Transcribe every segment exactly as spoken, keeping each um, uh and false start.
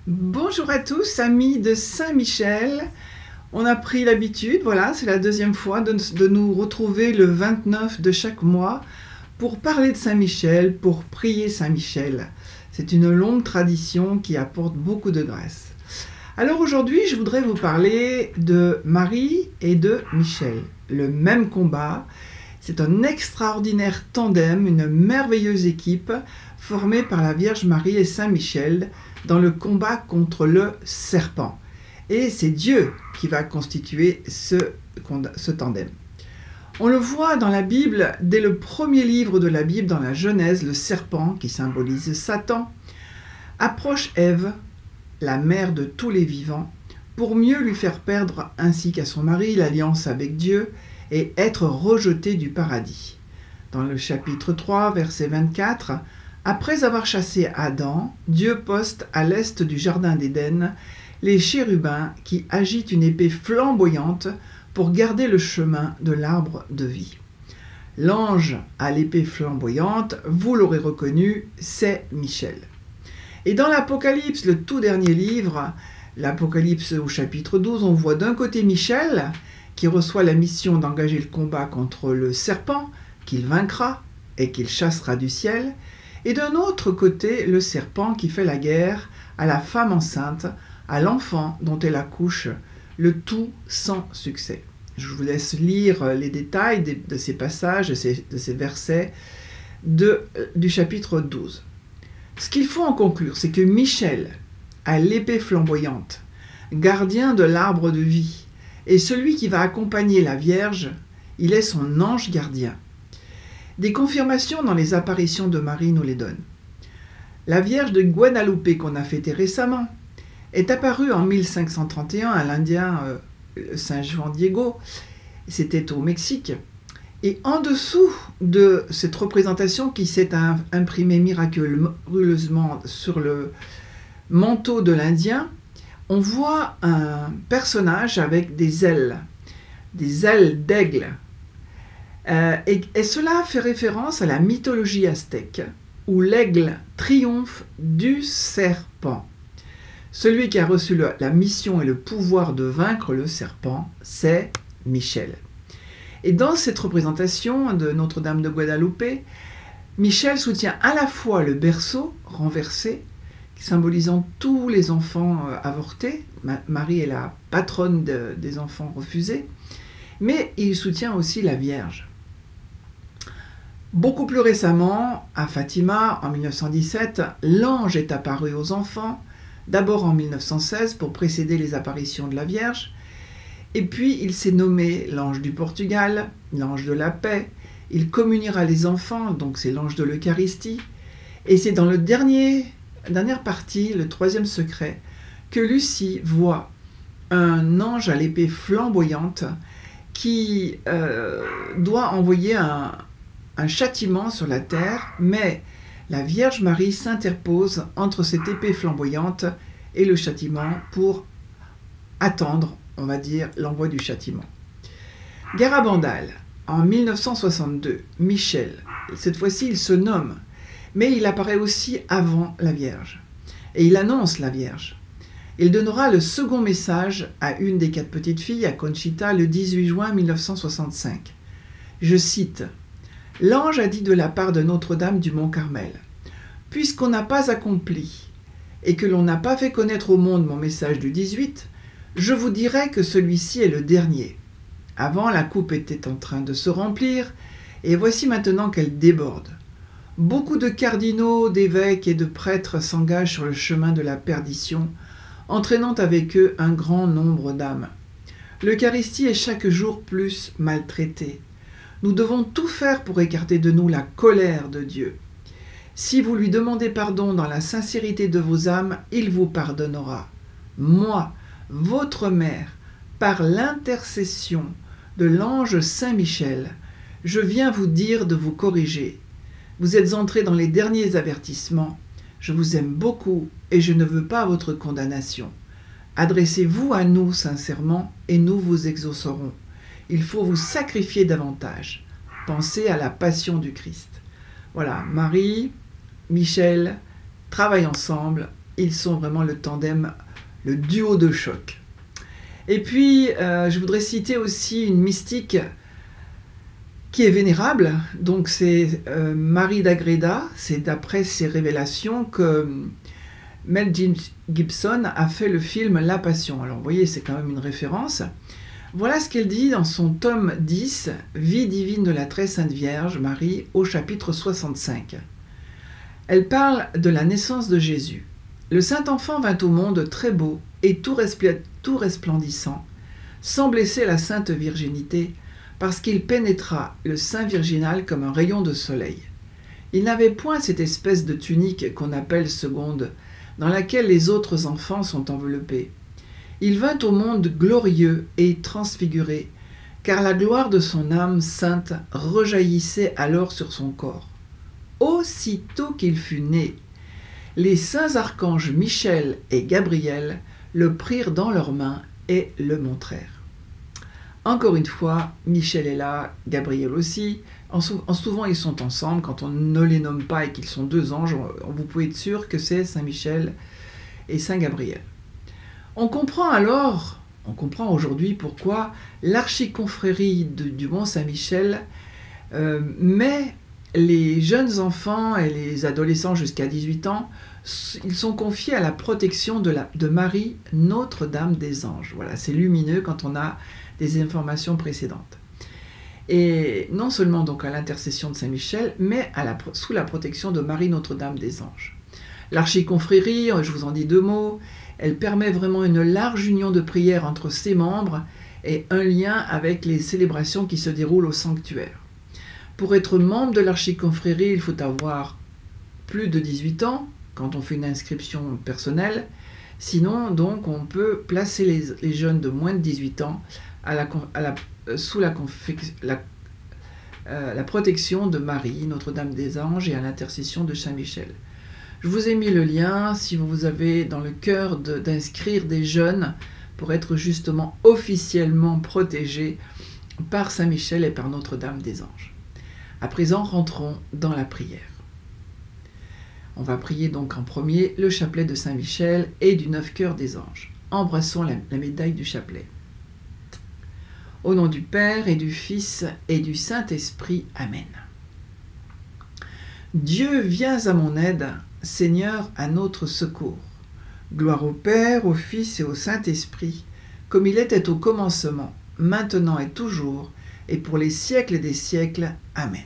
Bonjour à tous, amis de Saint-Michel. On a pris l'habitude, voilà, c'est la deuxième fois de, de nous retrouver le vingt-neuf de chaque mois pour parler de Saint-Michel, pour prier Saint-Michel. C'est une longue tradition qui apporte beaucoup de grâce. Alors aujourd'hui, je voudrais vous parler de Marie et de Michel. Le même combat, c'est un extraordinaire tandem, une merveilleuse équipe formée par la Vierge Marie et Saint-Michel dans le combat contre le serpent. Et c'est Dieu qui va constituer ce, ce tandem. On le voit dans la Bible, dès le premier livre de la Bible, dans la Genèse, le serpent, qui symbolise Satan, approche Ève, la mère de tous les vivants, pour mieux lui faire perdre, ainsi qu'à son mari, l'alliance avec Dieu et être rejeté du paradis. Dans le chapitre trois, verset vingt-quatre, après avoir chassé Adam, Dieu poste à l'est du jardin d'Éden les chérubins qui agitent une épée flamboyante pour garder le chemin de l'arbre de vie. L'ange à l'épée flamboyante, vous l'aurez reconnu, c'est Michel. Et dans l'Apocalypse, le tout dernier livre, l'Apocalypse au chapitre douze, on voit d'un côté Michel qui reçoit la mission d'engager le combat contre le serpent, qu'il vaincra et qu'il chassera du ciel, et d'un autre côté le serpent qui fait la guerre à la femme enceinte, à l'enfant dont elle accouche, le tout sans succès. Je vous laisse lire les détails de, de ces passages, de ces, de ces versets de, du chapitre douze. Ce qu'il faut en conclure, c'est que Michel, à l'épée flamboyante, gardien de l'arbre de vie, et celui qui va accompagner la Vierge, il est son ange gardien. Des confirmations dans les apparitions de Marie nous les donnent. La Vierge de Guadalupe qu'on a fêtée récemment est apparue en mille cinq cent trente et un à l'Indien euh, Saint Juan Diego, c'était au Mexique. Et en dessous de cette représentation qui s'est imprimée miraculeusement sur le manteau de l'Indien, on voit un personnage avec des ailes, des ailes d'aigle. Euh, et, et cela fait référence à la mythologie aztèque, où l'aigle triomphe du serpent. Celui qui a reçu le, la mission et le pouvoir de vaincre le serpent, c'est Michel. Et dans cette représentation de Notre-Dame de Guadalupe, Michel soutient à la fois le berceau renversé, symbolisant tous les enfants euh, avortés. Ma Marie est la patronne de, des enfants refusés, mais il soutient aussi la Vierge. Beaucoup plus récemment, à Fatima, en mille neuf cent dix-sept, l'ange est apparu aux enfants, d'abord en mille neuf cent seize pour précéder les apparitions de la Vierge, et puis il s'est nommé l'ange du Portugal, l'ange de la paix, il communiera les enfants, donc c'est l'ange de l'Eucharistie, et c'est dans le dernier, la dernière partie, le troisième secret, que Lucie voit un ange à l'épée flamboyante qui euh, doit envoyer un, un châtiment sur la terre, mais la Vierge Marie s'interpose entre cette épée flamboyante et le châtiment pour attendre, on va dire, l'envoi du châtiment. Garabandal, en mille neuf cent soixante-deux, Michel, cette fois-ci il se nomme, mais il apparaît aussi avant la Vierge, et il annonce la Vierge. Il donnera le second message à une des quatre petites filles, à Conchita, le dix-huit juin mille neuf cent soixante-cinq. Je cite: « L'ange a dit de la part de Notre-Dame du Mont-Carmel, « Puisqu'on n'a pas accompli et que l'on n'a pas fait connaître au monde mon message du dix-huit, je vous dirai que celui-ci est le dernier. Avant, la coupe était en train de se remplir, et voici maintenant qu'elle déborde. Beaucoup de cardinaux, d'évêques et de prêtres s'engagent sur le chemin de la perdition, entraînant avec eux un grand nombre d'âmes. L'Eucharistie est chaque jour plus maltraitée. Nous devons tout faire pour écarter de nous la colère de Dieu. Si vous lui demandez pardon dans la sincérité de vos âmes, il vous pardonnera. Moi, votre mère, par l'intercession de l'ange Saint-Michel, je viens vous dire de vous corriger. Vous êtes entrés dans les derniers avertissements. Je vous aime beaucoup et je ne veux pas votre condamnation. Adressez-vous à nous sincèrement et nous vous exaucerons. Il faut vous sacrifier davantage. Pensez à la passion du Christ. » Voilà, Marie, Michel travaillent ensemble Ils sont vraiment le tandem, le duo de choc. Et puis, euh, je voudrais citer aussi une mystique qui est vénérable. Donc, c'est euh, Marie d'Agreda. C'est d'après ses révélations que Mel Gibson a fait le film La Passion. Alors, vous voyez, c'est quand même une référence. Voilà ce qu'elle dit dans son tome dix, Vie divine de la très sainte Vierge Marie, au chapitre soixante-cinq. Elle parle de la naissance de Jésus. Le saint enfant vint au monde très beau et tout, respl tout resplendissant, sans blesser la sainte virginité, parce qu'il pénétra le sein virginal comme un rayon de soleil. Il n'avait point cette espèce de tunique qu'on appelle seconde, dans laquelle les autres enfants sont enveloppés. Il vint au monde glorieux et transfiguré, car la gloire de son âme sainte rejaillissait alors sur son corps. Aussitôt qu'il fut né, les saints archanges Michel et Gabriel le prirent dans leurs mains et le montrèrent. Encore une fois, Michel est là, Gabriel aussi. En, sou en souvent, ils sont ensemble. Quand on ne les nomme pas et qu'ils sont deux anges, on, vous pouvez être sûr que c'est Saint Michel et Saint Gabriel. On comprend alors, on comprend aujourd'hui pourquoi l'archiconfrérie du Mont Saint-Michel euh, met les jeunes enfants et les adolescents jusqu'à dix-huit ans, ils sont confiés à la protection de, la, de Marie, Notre-Dame des Anges. Voilà, c'est lumineux quand on a des informations précédentes. Et non seulement donc à l'intercession de Saint-Michel, mais à la, sous la protection de Marie, Notre-Dame des Anges. L'archiconfrérie, je vous en dis deux mots, elle permet vraiment une large union de prière entre ses membres et un lien avec les célébrations qui se déroulent au sanctuaire. Pour être membre de l'archiconfrérie, il faut avoir plus de dix-huit ans quand on fait une inscription personnelle. Sinon, donc, on peut placer les, les jeunes de moins de dix-huit ans à la, à la, euh, sous la, la, euh, la protection de Marie, Notre-Dame des Anges, et à l'intercession de Saint-Michel. Je vous ai mis le lien si vous avez dans le cœur d'inscrire des jeunes pour être justement officiellement protégés par Saint-Michel et par Notre-Dame des Anges. À présent, rentrons dans la prière. On va prier donc en premier le chapelet de Saint-Michel et du neuf cœurs des anges. Embrassons la, la médaille du chapelet. Au nom du Père et du Fils et du Saint-Esprit. Amen. Dieu, viens à mon aide, Seigneur, à notre secours. Gloire au Père, au Fils et au Saint-Esprit, comme il était au commencement, maintenant et toujours, et pour les siècles des siècles. Amen.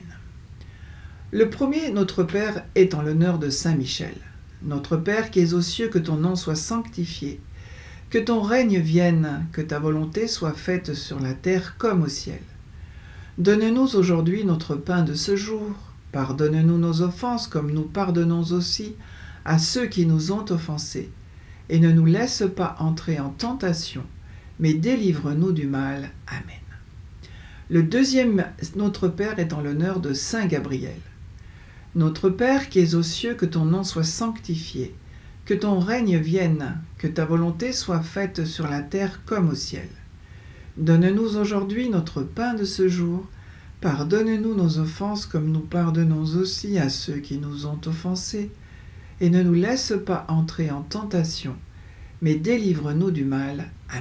Le premier, notre Père, est en l'honneur de Saint Michel. Notre Père qui es aux cieux, que ton nom soit sanctifié, que ton règne vienne, que ta volonté soit faite sur la terre comme au ciel. Donne-nous aujourd'hui notre pain de ce jour. Pardonne-nous nos offenses comme nous pardonnons aussi à ceux qui nous ont offensés. Et ne nous laisse pas entrer en tentation, mais délivre-nous du mal. Amen. Le deuxième, notre Père, est en l'honneur de Saint Gabriel. Notre Père qui es aux cieux, que ton nom soit sanctifié, que ton règne vienne, que ta volonté soit faite sur la terre comme au ciel. Donne-nous aujourd'hui notre pain de ce jour. Pardonne-nous nos offenses comme nous pardonnons aussi à ceux qui nous ont offensés. Et ne nous laisse pas entrer en tentation, mais délivre-nous du mal. Amen.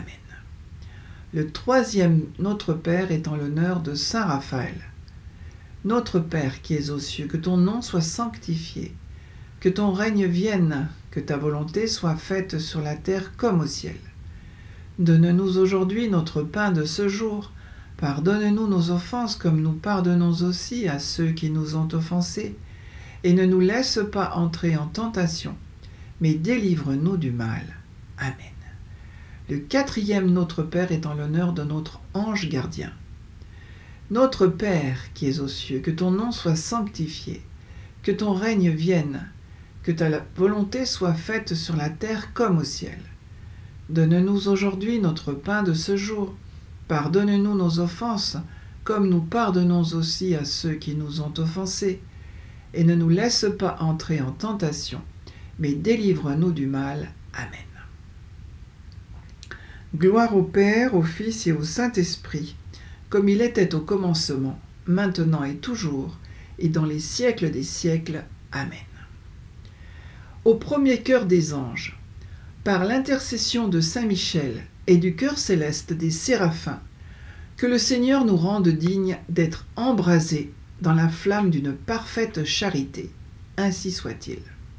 Le troisième, notre Père, est en l'honneur de Saint Raphaël. Notre Père qui es aux cieux, que ton nom soit sanctifié, que ton règne vienne, que ta volonté soit faite sur la terre comme au ciel. Donne-nous aujourd'hui notre pain de ce jour. Pardonne-nous nos offenses comme nous pardonnons aussi à ceux qui nous ont offensés. Et ne nous laisse pas entrer en tentation, mais délivre-nous du mal. Amen. Le quatrième, notre Père, est en l'honneur de notre ange gardien. Notre Père qui es aux cieux, que ton nom soit sanctifié, que ton règne vienne, que ta volonté soit faite sur la terre comme au ciel. Donne-nous aujourd'hui notre pain de ce jour. Pardonne-nous nos offenses, comme nous pardonnons aussi à ceux qui nous ont offensés. Et ne nous laisse pas entrer en tentation, mais délivre-nous du mal. Amen. Gloire au Père, au Fils et au Saint-Esprit, comme il était au commencement, maintenant et toujours, et dans les siècles des siècles. Amen. Au premier chœur des anges, par l'intercession de Saint Michel et du chœur céleste des séraphins, que le Seigneur nous rende dignes d'être embrasés dans la flamme d'une parfaite charité. Ainsi soit-il.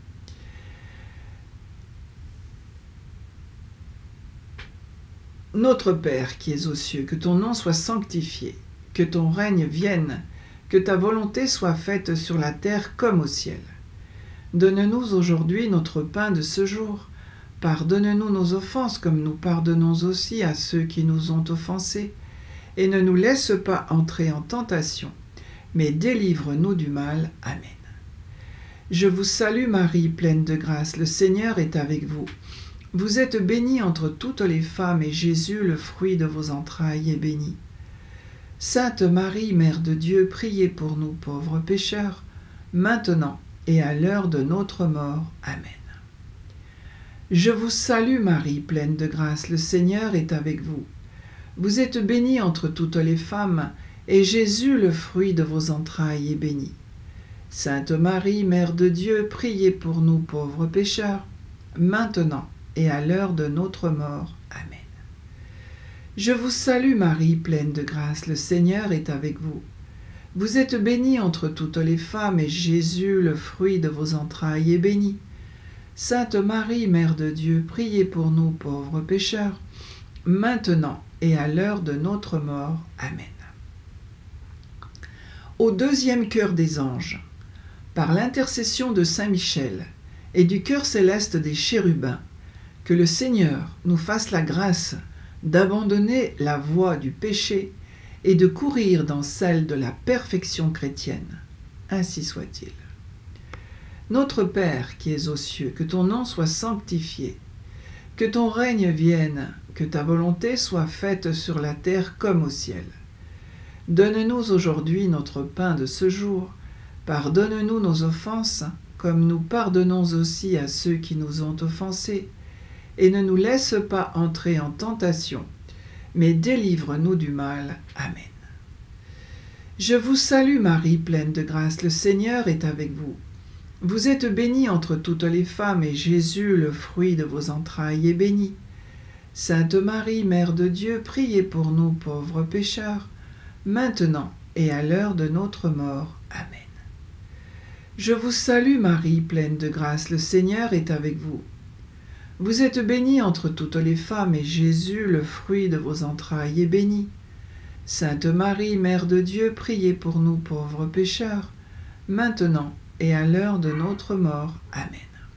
Notre Père qui es aux cieux, que ton nom soit sanctifié, que ton règne vienne, que ta volonté soit faite sur la terre comme au ciel. Donne-nous aujourd'hui notre pain de ce jour. Pardonne-nous nos offenses comme nous pardonnons aussi à ceux qui nous ont offensés. Et ne nous laisse pas entrer en tentation, mais délivre-nous du mal. Amen. Je vous salue Marie, pleine de grâce, le Seigneur est avec vous. Vous êtes bénie entre toutes les femmes, et Jésus, le fruit de vos entrailles, est béni. Sainte Marie, Mère de Dieu, priez pour nous pauvres pécheurs, maintenant et à l'heure de notre mort. Amen. Je vous salue Marie, pleine de grâce, le Seigneur est avec vous. Vous êtes bénie entre toutes les femmes, et Jésus, le fruit de vos entrailles, est béni. Sainte Marie, Mère de Dieu, priez pour nous pauvres pécheurs, maintenant et à l'heure de notre mort. Amen. Je vous salue Marie, pleine de grâce, le Seigneur est avec vous. Vous êtes bénie entre toutes les femmes, et Jésus, le fruit de vos entrailles, est béni. Sainte Marie, Mère de Dieu, priez pour nous pauvres pécheurs, maintenant et à l'heure de notre mort. Amen. Au deuxième chœur des anges, par l'intercession de Saint Michel et du chœur céleste des chérubins, que le Seigneur nous fasse la grâce d'abandonner la voie du péché et de courir dans celle de la perfection chrétienne. Ainsi soit-il. Notre Père qui es aux cieux, que ton nom soit sanctifié, que ton règne vienne, que ta volonté soit faite sur la terre comme au ciel. Donne-nous aujourd'hui notre pain de ce jour. Pardonne-nous nos offenses, comme nous pardonnons aussi à ceux qui nous ont offensés. Et ne nous laisse pas entrer en tentation, mais délivre-nous du mal. Amen. Je vous salue Marie, pleine de grâce, le Seigneur est avec vous. Vous êtes bénie entre toutes les femmes, et Jésus, le fruit de vos entrailles, est béni. Sainte Marie, Mère de Dieu, priez pour nous pauvres pécheurs, maintenant et à l'heure de notre mort. Amen. Je vous salue Marie, pleine de grâce, le Seigneur est avec vous. Vous êtes bénie entre toutes les femmes, et Jésus, le fruit de vos entrailles, est béni. Sainte Marie, Mère de Dieu, priez pour nous pauvres pécheurs, maintenant et à l'heure de notre mort. Amen.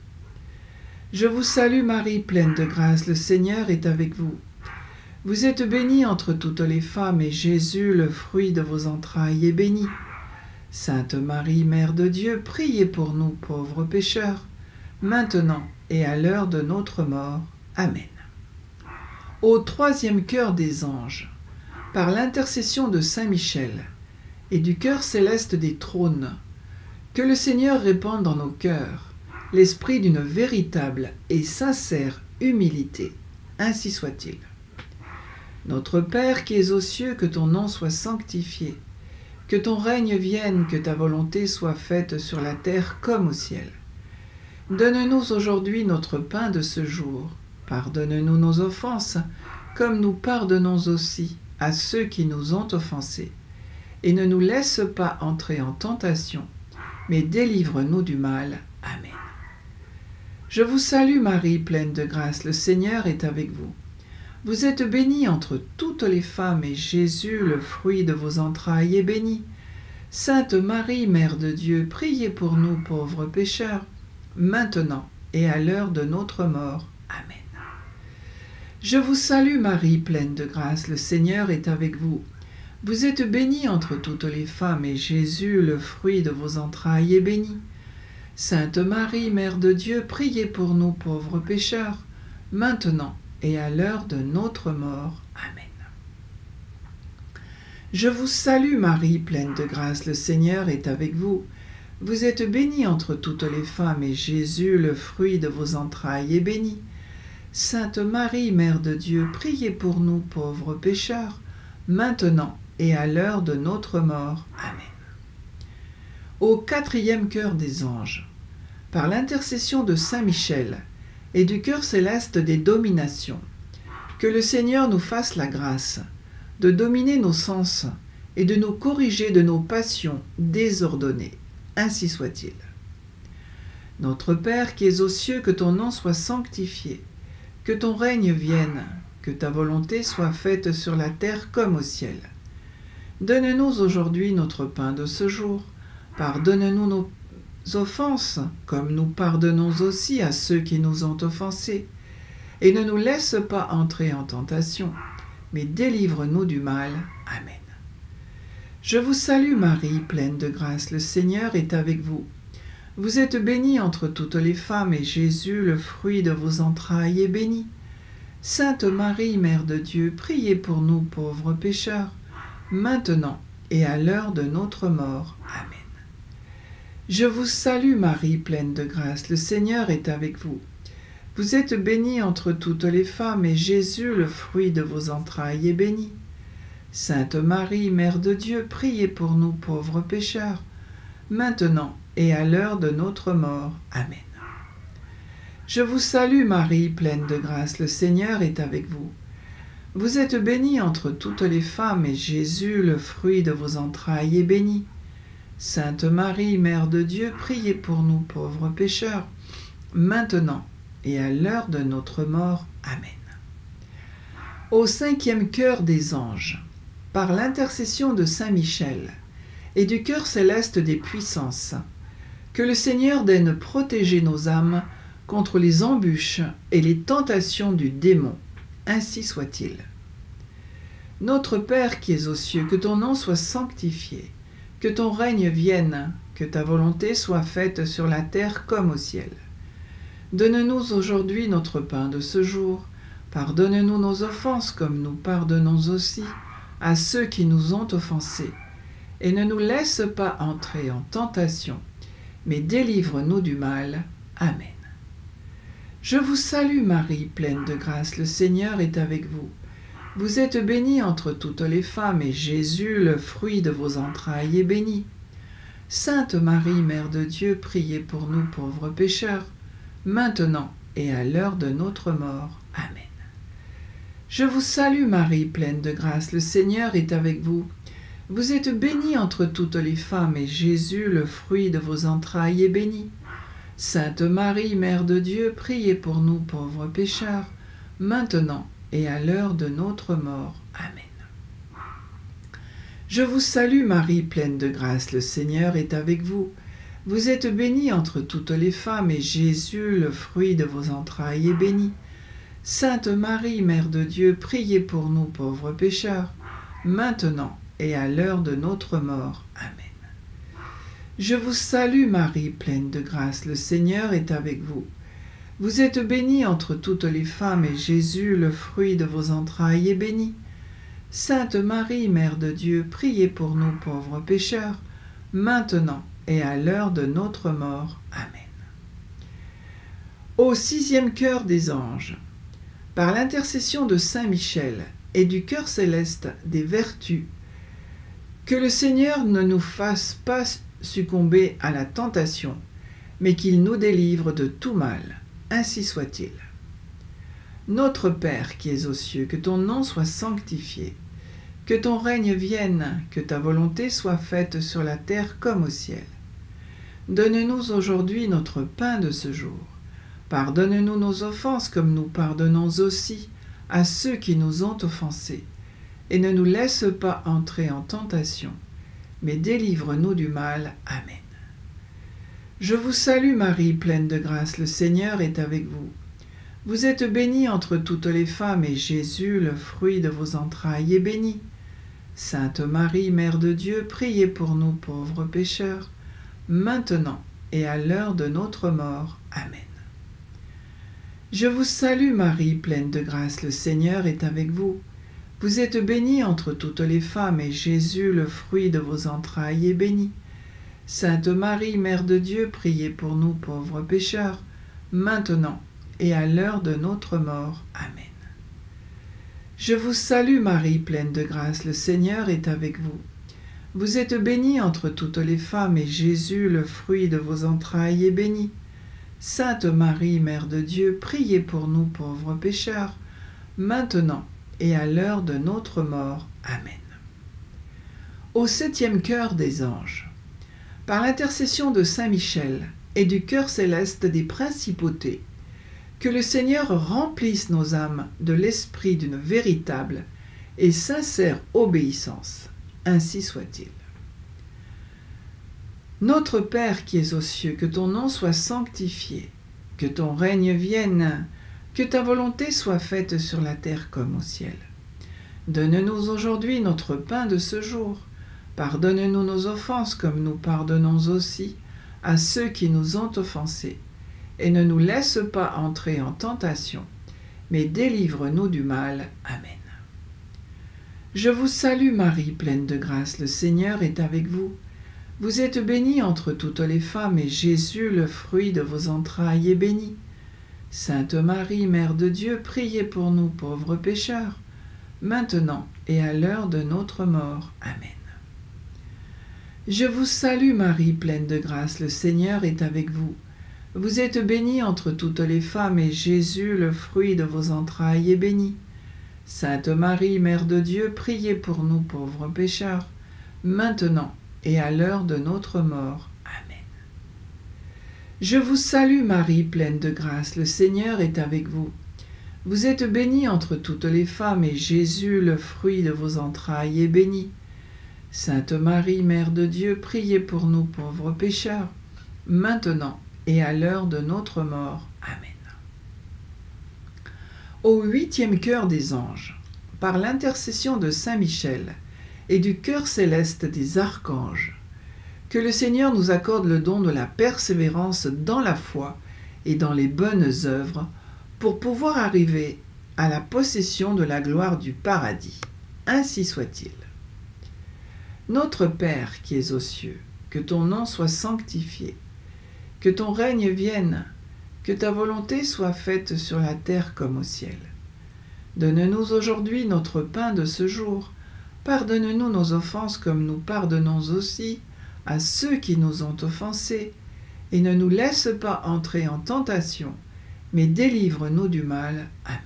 Je vous salue Marie, pleine de grâce, le Seigneur est avec vous. Vous êtes bénie entre toutes les femmes, et Jésus, le fruit de vos entrailles, est béni. Sainte Marie, Mère de Dieu, priez pour nous pauvres pécheurs, maintenant et à l'heure de notre mort. Amen. Au troisième chœur des anges, par l'intercession de Saint Michel et du chœur céleste des trônes, que le Seigneur répande dans nos cœurs l'esprit d'une véritable et sincère humilité. Ainsi soit-il. Notre Père qui es aux cieux, que ton nom soit sanctifié, que ton règne vienne, que ta volonté soit faite sur la terre comme au ciel. Donne-nous aujourd'hui notre pain de ce jour. Pardonne-nous nos offenses, comme nous pardonnons aussi à ceux qui nous ont offensés. Et ne nous laisse pas entrer en tentation, mais délivre-nous du mal. Amen. Je vous salue Marie, pleine de grâce, le Seigneur est avec vous. Vous êtes bénie entre toutes les femmes, et Jésus, le fruit de vos entrailles, est béni. Sainte Marie, Mère de Dieu, priez pour nous pauvres pécheurs, maintenant et à l'heure de notre mort. Amen. Je vous salue Marie, pleine de grâce, le Seigneur est avec vous. Vous êtes bénie entre toutes les femmes, et Jésus, le fruit de vos entrailles, est béni. Sainte Marie, Mère de Dieu, priez pour nous pauvres pécheurs, maintenant et à l'heure de notre mort. Amen. Je vous salue Marie, pleine de grâce, le Seigneur est avec vous. Vous êtes bénie entre toutes les femmes, et Jésus, le fruit de vos entrailles, est béni. Sainte Marie, Mère de Dieu, priez pour nous pauvres pécheurs, maintenant et à l'heure de notre mort. Amen. Au quatrième chœur des anges, par l'intercession de Saint Michel et du cœur céleste des dominations, que le Seigneur nous fasse la grâce de dominer nos sens et de nous corriger de nos passions désordonnées. Ainsi soit-il. Notre Père qui es aux cieux, que ton nom soit sanctifié, que ton règne vienne, que ta volonté soit faite sur la terre comme au ciel. Donne-nous aujourd'hui notre pain de ce jour. Pardonne-nous nos offenses, comme nous pardonnons aussi à ceux qui nous ont offensés. Et ne nous laisse pas entrer en tentation, mais délivre-nous du mal. Amen. Je vous salue Marie, pleine de grâce, le Seigneur est avec vous. Vous êtes bénie entre toutes les femmes, et Jésus, le fruit de vos entrailles, est béni. Sainte Marie, Mère de Dieu, priez pour nous pauvres pécheurs, maintenant et à l'heure de notre mort. Amen. Je vous salue Marie, pleine de grâce, le Seigneur est avec vous. Vous êtes bénie entre toutes les femmes, et Jésus, le fruit de vos entrailles, est béni. Sainte Marie, Mère de Dieu, priez pour nous pauvres pécheurs, maintenant et à l'heure de notre mort. Amen. Je vous salue Marie, pleine de grâce, le Seigneur est avec vous. Vous êtes bénie entre toutes les femmes, et Jésus, le fruit de vos entrailles, est béni. Sainte Marie, Mère de Dieu, priez pour nous pauvres pécheurs, maintenant et à l'heure de notre mort. Amen. Au cinquième cœur des anges, par l'intercession de Saint Michel et du cœur céleste des puissances, que le Seigneur daigne protéger nos âmes contre les embûches et les tentations du démon. Ainsi soit-il. Notre Père qui es aux cieux, que ton nom soit sanctifié, que ton règne vienne, que ta volonté soit faite sur la terre comme au ciel. Donne-nous aujourd'hui notre pain de ce jour. Pardonne-nous nos offenses comme nous pardonnons aussi à ceux qui nous ont offensés. Et ne nous laisse pas entrer en tentation, mais délivre-nous du mal. Amen. Je vous salue Marie, pleine de grâce, le Seigneur est avec vous. Vous êtes bénie entre toutes les femmes, et Jésus, le fruit de vos entrailles, est béni. Sainte Marie, Mère de Dieu, priez pour nous pauvres pécheurs, maintenant et à l'heure de notre mort. Amen. Je vous salue Marie, pleine de grâce, le Seigneur est avec vous. Vous êtes bénie entre toutes les femmes, et Jésus, le fruit de vos entrailles, est béni. Sainte Marie, Mère de Dieu, priez pour nous pauvres pécheurs, maintenant et à l'heure de notre mort. Amen. Je vous salue Marie, pleine de grâce, le Seigneur est avec vous. Vous êtes bénie entre toutes les femmes, et Jésus, le fruit de vos entrailles, est béni. Sainte Marie, Mère de Dieu, priez pour nous pauvres pécheurs, maintenant et à l'heure de notre mort. Amen. Je vous salue Marie, pleine de grâce, le Seigneur est avec vous. Vous êtes bénie entre toutes les femmes, et Jésus, le fruit de vos entrailles, est béni. Sainte Marie, Mère de Dieu, priez pour nous pauvres pécheurs, maintenant et à l'heure de notre mort. Amen. Au sixième cœur des anges, par l'intercession de Saint Michel et du cœur céleste des vertus, que le Seigneur ne nous fasse pas succomber à la tentation, mais qu'il nous délivre de tout mal. Ainsi soit-il. Notre Père qui es aux cieux, que ton nom soit sanctifié, que ton règne vienne, que ta volonté soit faite sur la terre comme au ciel. Donne-nous aujourd'hui notre pain de ce jour. Pardonne-nous nos offenses comme nous pardonnons aussi à ceux qui nous ont offensés. Et ne nous laisse pas entrer en tentation, mais délivre-nous du mal. Amen. Je vous salue Marie, pleine de grâce, le Seigneur est avec vous. Vous êtes bénie entre toutes les femmes, et Jésus, le fruit de vos entrailles, est béni. Sainte Marie, Mère de Dieu, priez pour nous pauvres pécheurs, maintenant et à l'heure de notre mort. Amen. Je vous salue Marie, pleine de grâce, le Seigneur est avec vous. Vous êtes bénie entre toutes les femmes, et Jésus, le fruit de vos entrailles, est béni. Sainte Marie, Mère de Dieu, priez pour nous pauvres pécheurs, maintenant et à l'heure de notre mort. Amen. Je vous salue Marie, pleine de grâce, le Seigneur est avec vous. Vous êtes bénie entre toutes les femmes, et Jésus, le fruit de vos entrailles, est béni. Sainte Marie, Mère de Dieu, priez pour nous pauvres pécheurs, maintenant et à l'heure de notre mort. Amen. Au septième cœur des anges, par l'intercession de Saint Michel et du cœur céleste des principautés, que le Seigneur remplisse nos âmes de l'esprit d'une véritable et sincère obéissance. Ainsi soit-il. Notre Père qui es aux cieux, que ton nom soit sanctifié, que ton règne vienne, que ta volonté soit faite sur la terre comme au ciel. Donne-nous aujourd'hui notre pain de ce jour. Pardonne-nous nos offenses comme nous pardonnons aussi à ceux qui nous ont offensés. Et ne nous laisse pas entrer en tentation, mais délivre-nous du mal. Amen. Je vous salue Marie, pleine de grâce, le Seigneur est avec vous. Vous êtes bénie entre toutes les femmes, et Jésus, le fruit de vos entrailles, est béni. Sainte Marie, Mère de Dieu, priez pour nous pauvres pécheurs, maintenant et à l'heure de notre mort. Amen. Je vous salue Marie, pleine de grâce, le Seigneur est avec vous. Vous êtes bénie entre toutes les femmes, et Jésus, le fruit de vos entrailles, est béni. Sainte Marie, Mère de Dieu, priez pour nous pauvres pécheurs, maintenant et à l'heure de notre mort. Amen. Je vous salue Marie, pleine de grâce, le Seigneur est avec vous. Vous êtes bénie entre toutes les femmes, et Jésus, le fruit de vos entrailles, est béni. Sainte Marie, Mère de Dieu, priez pour nous pauvres pécheurs, maintenant et à l'heure de notre mort. Amen. Au huitième cœur des anges, par l'intercession de Saint Michel et du cœur céleste des archanges, que le Seigneur nous accorde le don de la persévérance dans la foi et dans les bonnes œuvres pour pouvoir arriver à la possession de la gloire du paradis. Ainsi soit-il. Notre Père qui es aux cieux, que ton nom soit sanctifié, que ton règne vienne, que ta volonté soit faite sur la terre comme au ciel. Donne-nous aujourd'hui notre pain de ce jour. Pardonne-nous nos offenses comme nous pardonnons aussi à ceux qui nous ont offensés, et ne nous laisse pas entrer en tentation, mais délivre-nous du mal. Amen.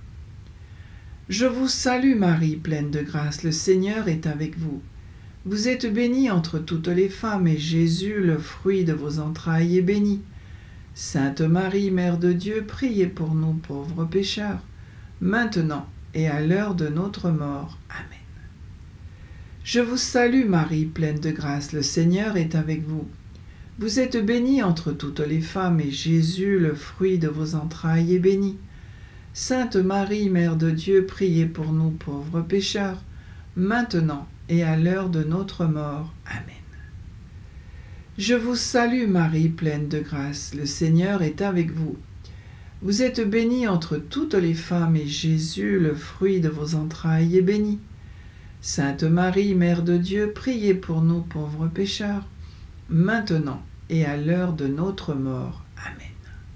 Je vous salue Marie, pleine de grâce, le Seigneur est avec vous. Vous êtes bénie entre toutes les femmes, et Jésus, le fruit de vos entrailles, est béni. Sainte Marie, Mère de Dieu, priez pour nous pauvres pécheurs, maintenant et à l'heure de notre mort. Amen. Je vous salue Marie, pleine de grâce, le Seigneur est avec vous. Vous êtes bénie entre toutes les femmes, et Jésus, le fruit de vos entrailles, est béni. Sainte Marie, Mère de Dieu, priez pour nous pauvres pécheurs, maintenant et à l'heure de notre mort. Amen. Je vous salue Marie, pleine de grâce, le Seigneur est avec vous. Vous êtes bénie entre toutes les femmes, et Jésus, le fruit de vos entrailles, est béni. Sainte Marie, Mère de Dieu, priez pour nous pauvres pécheurs, maintenant et à l'heure de notre mort. Amen.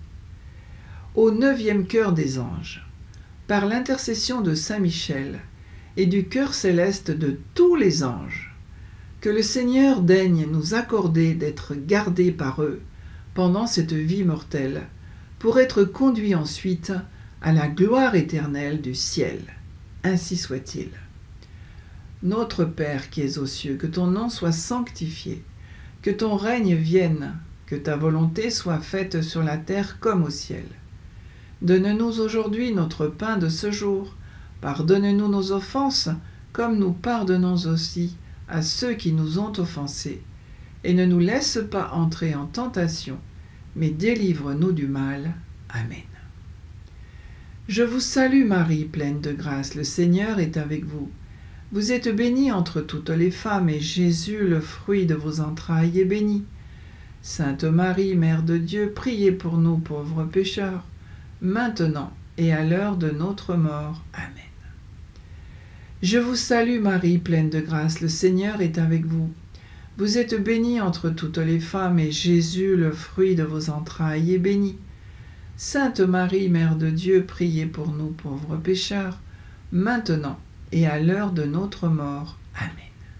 Au neuvième cœur des anges, par l'intercession de Saint Michel et du cœur céleste de tous les anges, que le Seigneur daigne nous accorder d'être gardés par eux pendant cette vie mortelle, pour être conduits ensuite à la gloire éternelle du ciel. Ainsi soit-il. Notre Père qui es aux cieux, que ton nom soit sanctifié, que ton règne vienne, que ta volonté soit faite sur la terre comme au ciel. Donne-nous aujourd'hui notre pain de ce jour. Pardonne-nous nos offenses, comme nous pardonnons aussi à ceux qui nous ont offensés. Et ne nous laisse pas entrer en tentation, mais délivre-nous du mal. Amen. Je vous salue Marie, pleine de grâce, le Seigneur est avec vous. Vous êtes bénie entre toutes les femmes, et Jésus, le fruit de vos entrailles, est béni. Sainte Marie, Mère de Dieu, priez pour nous pauvres pécheurs, maintenant et à l'heure de notre mort. Amen. Je vous salue Marie, pleine de grâce, le Seigneur est avec vous. Vous êtes bénie entre toutes les femmes, et Jésus, le fruit de vos entrailles, est béni. Sainte Marie, Mère de Dieu, priez pour nous pauvres pécheurs, maintenant et à l'heure de notre mort. Amen.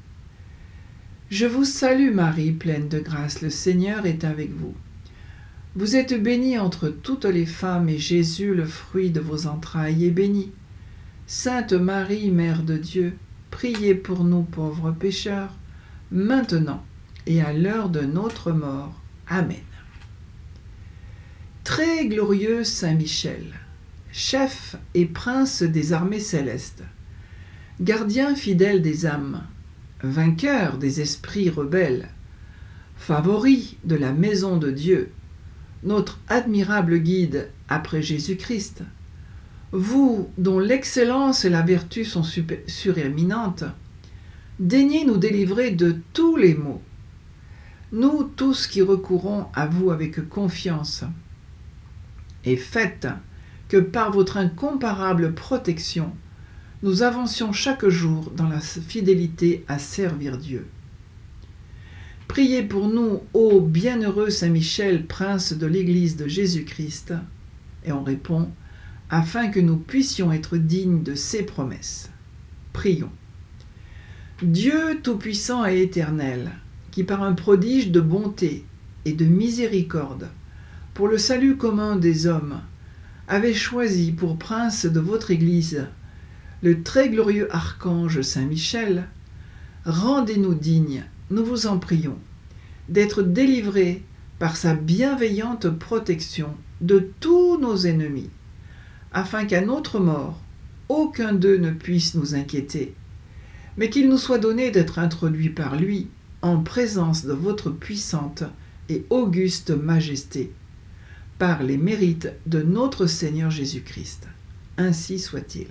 Je vous salue Marie, pleine de grâce, le Seigneur est avec vous. Vous êtes bénie entre toutes les femmes, et Jésus, le fruit de vos entrailles, est béni. Sainte Marie, Mère de Dieu, priez pour nous pauvres pécheurs, maintenant et à l'heure de notre mort. Amen. Très glorieux Saint Michel, chef et prince des armées célestes, gardien fidèle des âmes, vainqueur des esprits rebelles, favori de la maison de Dieu, notre admirable guide après Jésus-Christ, vous dont l'excellence et la vertu sont suréminentes, daignez nous délivrer de tous les maux, nous tous qui recourons à vous avec confiance, et faites que par votre incomparable protection, nous avancions chaque jour dans la fidélité à servir Dieu. Priez pour nous, ô bienheureux Saint Michel, prince de l'Église de Jésus-Christ, et on répond, afin que nous puissions être dignes de ses promesses. Prions. Dieu tout-puissant et éternel, qui par un prodige de bonté et de miséricorde, pour le salut commun des hommes, avait choisi pour prince de votre Église le très glorieux archange Saint Michel, rendez-nous dignes, nous vous en prions, d'être délivrés par sa bienveillante protection de tous nos ennemis, afin qu'à notre mort, aucun d'eux ne puisse nous inquiéter, mais qu'il nous soit donné d'être introduits par lui en présence de votre puissante et auguste majesté, par les mérites de notre Seigneur Jésus-Christ. Ainsi soit-il.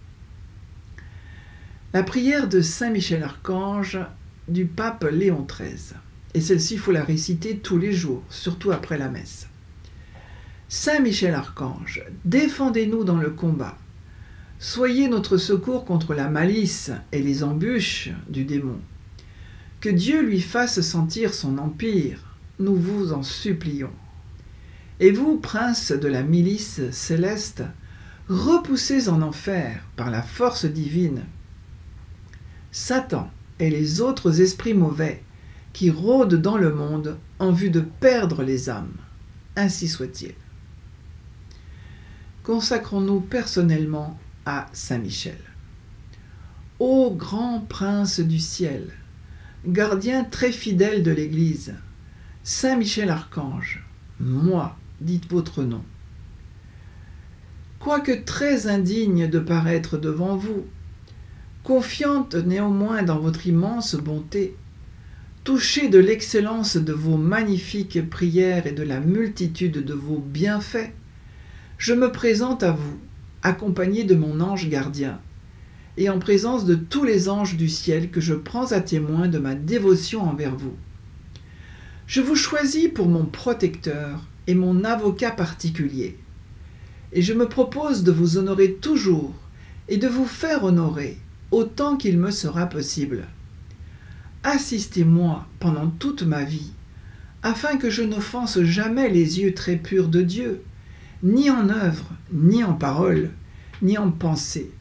La prière de Saint Michel Archange du pape Léon treize. Et celle-ci, il faut la réciter tous les jours, surtout après la messe. Saint Michel Archange, défendez-nous dans le combat. Soyez notre secours contre la malice et les embûches du démon. Que Dieu lui fasse sentir son empire, nous vous en supplions. Et vous, prince de la milice céleste, repoussez en enfer par la force divine Satan et les autres esprits mauvais qui rôdent dans le monde en vue de perdre les âmes. Ainsi soit-il. Consacrons-nous personnellement à Saint Michel. Ô grand prince du ciel, gardien très fidèle de l'Église, Saint Michel Archange, moi, dites votre nom. Quoique très indigne de paraître devant vous, confiante néanmoins dans votre immense bonté, touchée de l'excellence de vos magnifiques prières et de la multitude de vos bienfaits, je me présente à vous, accompagné de mon ange gardien, et en présence de tous les anges du ciel que je prends à témoin de ma dévotion envers vous. Je vous choisis pour mon protecteur et mon avocat particulier, et je me propose de vous honorer toujours et de vous faire honorer autant qu'il me sera possible. Assistez-moi pendant toute ma vie, afin que je n'offense jamais les yeux très purs de Dieu, ni en œuvre, ni en parole, ni en pensée.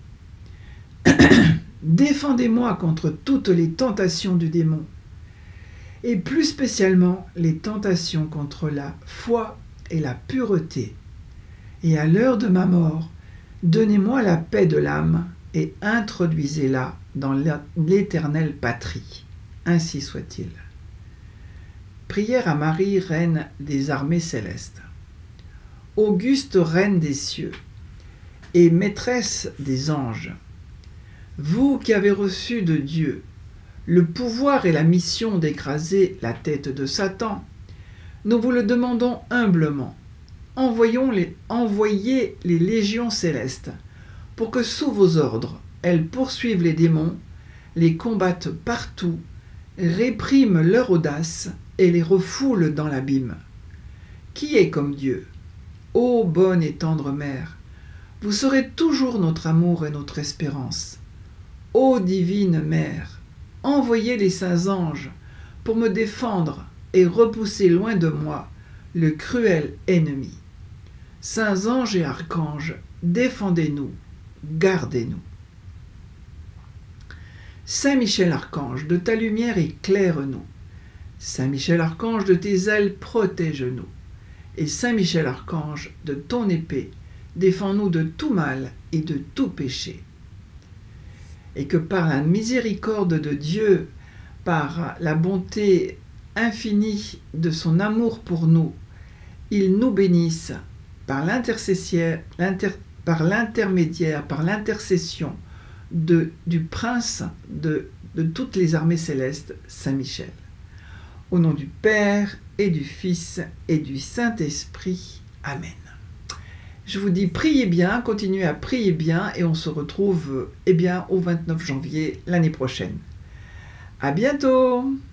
Défendez-moi contre toutes les tentations du démon, et plus spécialement les tentations contre la foi et la pureté. Et à l'heure de ma mort, donnez-moi la paix de l'âme et introduisez-la dans l'éternelle patrie. Ainsi soit-il. Prière à Marie, Reine des armées célestes. Auguste Reine des cieux et Maîtresse des anges, vous qui avez reçu de Dieu le pouvoir et la mission d'écraser la tête de Satan, nous vous le demandons humblement. Envoyons les, envoyez les légions célestes pour que sous vos ordres, elles poursuivent les démons, les combattent partout, répriment leur audace et les refoulent dans l'abîme. Qui est comme Dieu? Ô bonne et tendre Mère, vous serez toujours notre amour et notre espérance. Ô divine Mère, envoyez les saints anges pour me défendre et repousser loin de moi le cruel ennemi. Saints anges et archanges, défendez-nous, gardez-nous. Saint Michel Archange, de ta lumière éclaire-nous. Saint Michel Archange, de tes ailes protège-nous. Et Saint Michel Archange, de ton épée, défends-nous de tout mal et de tout péché. Et que par la miséricorde de Dieu, par la bonté infinie de son amour pour nous, il nous bénisse par l'intercession, l'inter, par l'intermédiaire, par l'intercession de, du prince de, de toutes les armées célestes, Saint Michel. Au nom du Père et du Fils et du Saint-Esprit. Amen. Je vous dis, priez bien, continuez à prier bien et on se retrouve eh bien, au vingt-neuf janvier l'année prochaine. À bientôt!